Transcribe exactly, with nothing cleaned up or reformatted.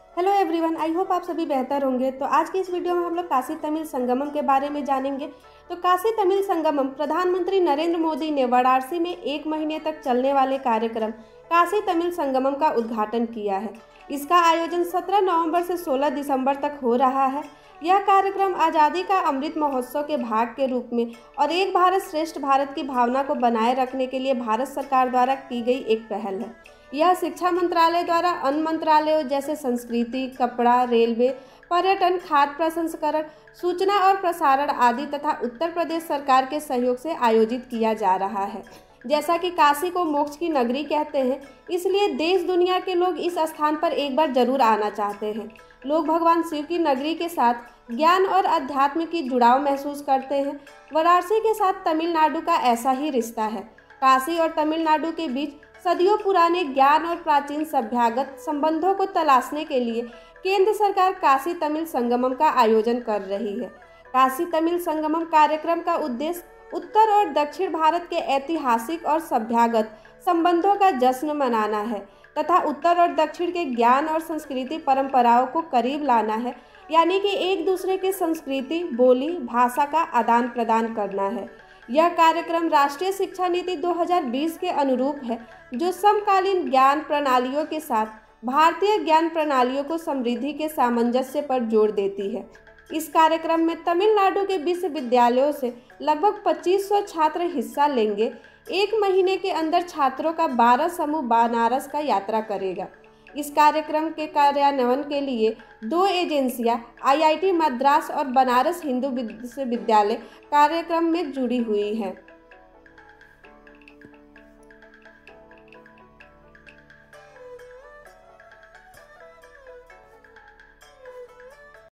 Hello everyone, I hope आप सभी बेहतर होंगे। तो आज की इस वीडियो में हम लोग काशी तमिल संगमम के बारे में जानेंगे। तो काशी तमिल संगमम प्रधानमंत्री नरेंद्र मोदी ने वाराणसी में एक महीने तक चलने वाले कार्यक्रम काशी तमिल संगमम का उद्घाटन किया है। इसका आयोजन सत्रह नवंबर से सोलह दिसंबर तक हो रहा है। यह कार्यक्रम आज़ादी का अमृत महोत्सव के भाग के रूप में और एक भारत श्रेष्ठ भारत की भावना को बनाए रखने के लिए भारत सरकार द्वारा की गई एक पहल है। यह शिक्षा मंत्रालय द्वारा अन्य मंत्रालयों जैसे संस्कृति, कपड़ा, रेलवे, पर्यटन, खाद्य प्रसंस्करण, सूचना और प्रसारण आदि तथा उत्तर प्रदेश सरकार के सहयोग से आयोजित किया जा रहा है। जैसा कि काशी को मोक्ष की नगरी कहते हैं, इसलिए देश दुनिया के लोग इस स्थान पर एक बार जरूर आना चाहते हैं। लोग भगवान शिव की नगरी के साथ ज्ञान और अध्यात्म की जुड़ाव महसूस करते हैं। वाराणसी के साथ तमिलनाडु का ऐसा ही रिश्ता है। काशी और तमिलनाडु के बीच सदियों पुराने ज्ञान और प्राचीन सभ्यतागत संबंधों को तलाशने के लिए केंद्र सरकार काशी तमिल संगमम का आयोजन कर रही है। काशी तमिल संगमम कार्यक्रम का उद्देश्य उत्तर और दक्षिण भारत के ऐतिहासिक और सभ्यतागत संबंधों का जश्न मनाना है तथा उत्तर और दक्षिण के ज्ञान और संस्कृति परंपराओं को करीब लाना है, यानी कि एक दूसरे की संस्कृति, बोली, भाषा का आदान प्रदान करना है। यह कार्यक्रम राष्ट्रीय शिक्षा नीति दो हज़ार बीस के अनुरूप है, जो समकालीन ज्ञान प्रणालियों के साथ भारतीय ज्ञान प्रणालियों को समृद्धि के सामंजस्य पर जोर देती है। इस कार्यक्रम में तमिलनाडु के विश्वविद्यालयों से लगभग पच्चीस सौ छात्र हिस्सा लेंगे। एक महीने के अंदर छात्रों का बारह समूह बनारस का यात्रा करेगा। इस कार्यक्रम के कार्यान्वयन के लिए दो एजेंसियां आई आई टी मद्रास और बनारस हिंदू विश्वविद्यालय कार्यक्रम में जुड़ी हुई हैं।